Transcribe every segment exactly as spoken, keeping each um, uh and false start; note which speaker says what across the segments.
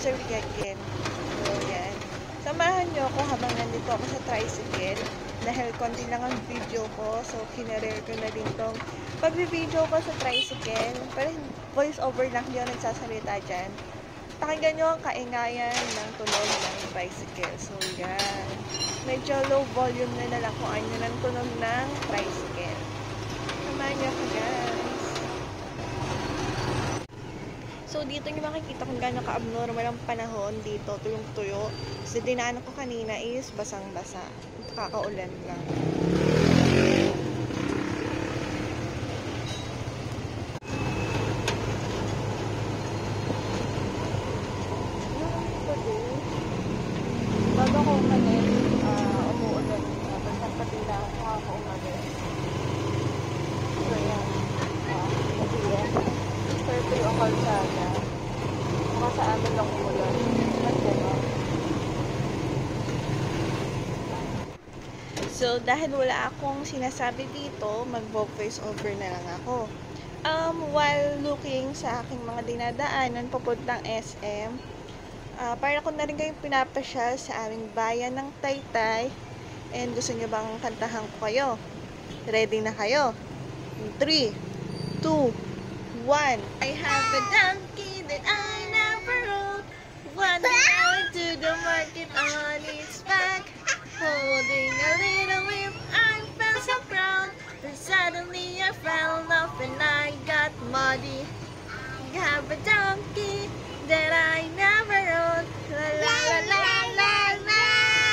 Speaker 1: grocery again. So, yan. Samahan nyo ako habang nandito ako sa tricycle. Dahil konti lang ang video ko. So, kinarere ko na din tong pag-video ko sa tricycle. Pero voice over lang, hindi ako nagsasalita dyan. Pakinggan nyo ang kaingayan ng tunog ng tricycle. So, yan. Medyo low volume na na lang kung ano ng tunog ng tricycle. Samahan nyo ako, guys. So, dito nyo makikita kung gano'n ka-abnormal ang panahon dito, tuyong-tuyo. So, dinaanan ko kanina is basang-basa. Kakaulan lang. Bago ko umalis, uh, umuulan. Uh, Bastang patila, nakaka-umalis. So, yan. Uh, Mag-iyan. Pwede yung kalsada. Mga sa amin lang umulan. Nagdano. So, dahil wala akong sinasabi dito, mag-voice over na lang ako. Um, while looking sa aking mga dinadaanan papuntang S M, uh, para ko na rin kayong pinapasyal sa aming bayan ng Taytay. And gusto nyo bang kantahan ko kayo? Ready na kayo? three, two, one. I have a donkey that I never rode. One out to the market on its back. Holding a little whip, I felt so proud. Then suddenly I fell off and I got muddy. I have a donkey that I never rode. La la la la la la.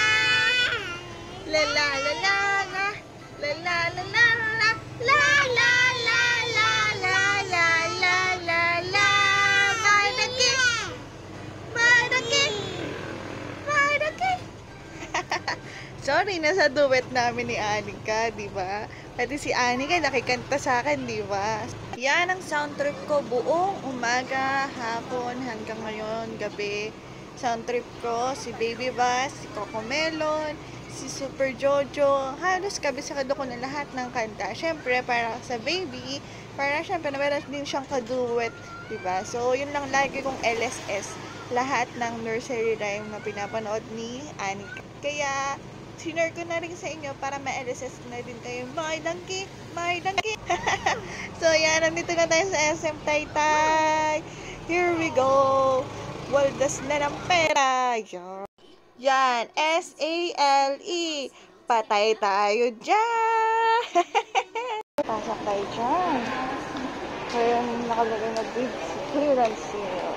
Speaker 1: La la la la la. La la la la la. La la la la la la la la la. My donkey. My donkey. My donkey. Sorry, nasa duet namin ni Anika, di ba? Pati si Anika nakikanta sa akin, di ba? Yan ang sound trip ko buong umaga, hapon, hanggang ngayon, gabi. Sound trip ko, si Baby Bass, si Coco Melon, si Super Jojo. Halos kabisado ko na lahat ng kanta. Siyempre, para sa Baby, para siyempre, meron din siyang kaduet, di ba? So, yun lang lagi kong L S S. Lahat ng nursery rhyme na pinapanood ni Anika. Kaya, sinare ko na rin sa inyo para ma-L S S na din kayo. My donkey! My donkey! So, yan. Nandito na tayo sa S M Taytay. Here we go. Waldas na ng pera. Yan. Yan. S A L E. Patay tayo dyan. Pasok tayo dyan. Kaya nakalagay na big clearance sale.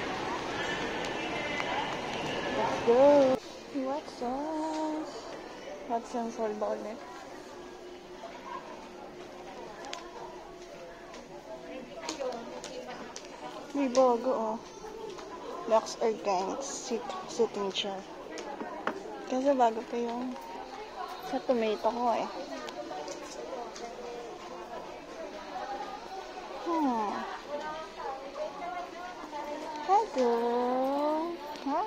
Speaker 1: Let's go. What's up? What's yung sol ba ulit? May bago, oh. Lux Organics sit sitting chair. Kasi bago pa yung sa tomato ko, eh. Hmm. Hi, girl. Hi.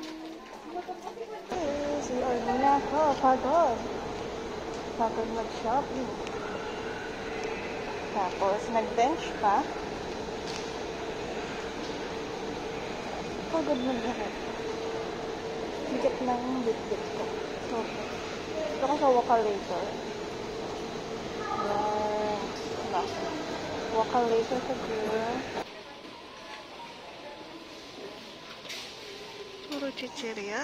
Speaker 1: Si order na ako, pagod. Pagod mag-shopping. Tapos, nag-bench pa. Pagod mag-lahat. Bigat ng bit-bit ko. Okay. Ito ko sa Wakalator. Yes. Wakalator sa girl. Puro chichirya.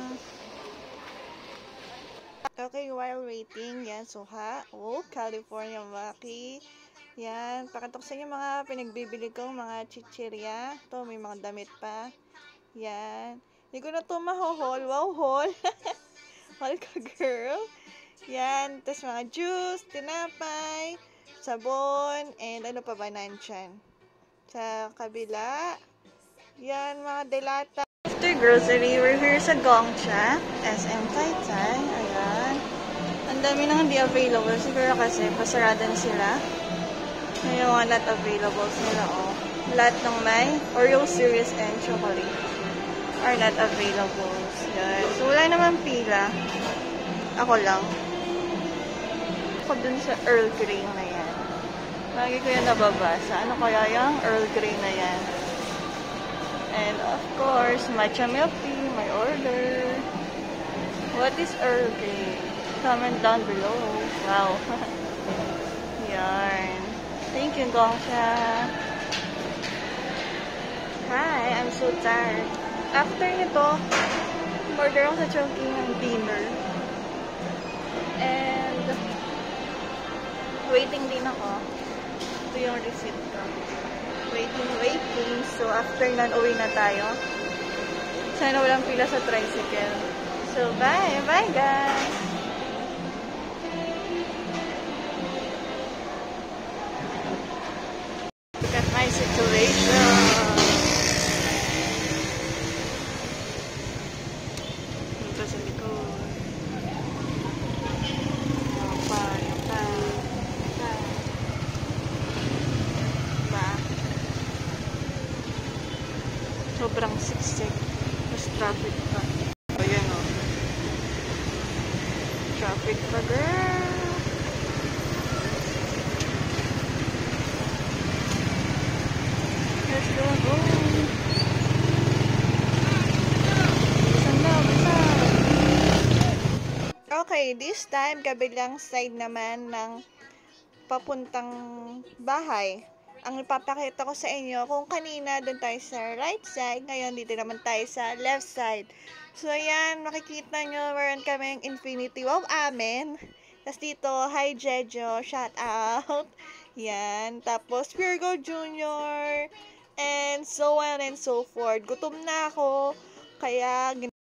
Speaker 1: Okay, while waiting, yan, suha. Oh, California Maki. Yan, pakatok sa inyo mga pinagbibili kong mga chichirya. Ito, may mga damit pa. Yan. Hindi ko na ito mahohol. Wow, haul. Haul ka, girl. Yan, tapos mga juice, tinapay, sabon, and ano pa ba nansyan. Sa kabila. Yan, mga delata. After grocery, we're here sa Gongcha, S M Taytay. Ayan. Ang dami nang hindi available. Siguro kasi pasarada na sila. May mga not available sila, oh. Lahat ng may Oreo series and chocolate are not available. Yan. So, wala naman pila. Ako lang. Ako dun sa Earl Grey na yan. Lagi ko yan nababasa. Ano kaya yung Earl Grey na yan? And of course, matcha milk tea, my order. What is Earl Grey? Comment down below. Wow. Yarn. Thank you, Gongsha. Hi, I'm so tired. After nito, order ako sa Chongqing ng dinner. And waiting din ako. Ito yung receipt ko. Waiting, waiting. So, after nun, uwi na tayo. Sana walang pila sa tricycle. So, bye! Bye, guys! Look at my situation! Ito sa likod. Yopa, yopa. Diba? Sobrang siksik. Mas traffic pa. Ayan o. Traffic pa, girl. Let's go home. Bisan na, bisan. Okay, this time, kabilang side naman ng papuntang bahay. Ang ipapakita ko sa inyo, kung kanina doon tayo sa right side, ngayon dito naman tayo sa left side. So, ayan, makikita nyo, meron kaming infinity wow amin. Tapos dito, hi Jejo, shout out. Yan, tapos Virgo Junior, and so on and so forth. Gutom na ako, kaya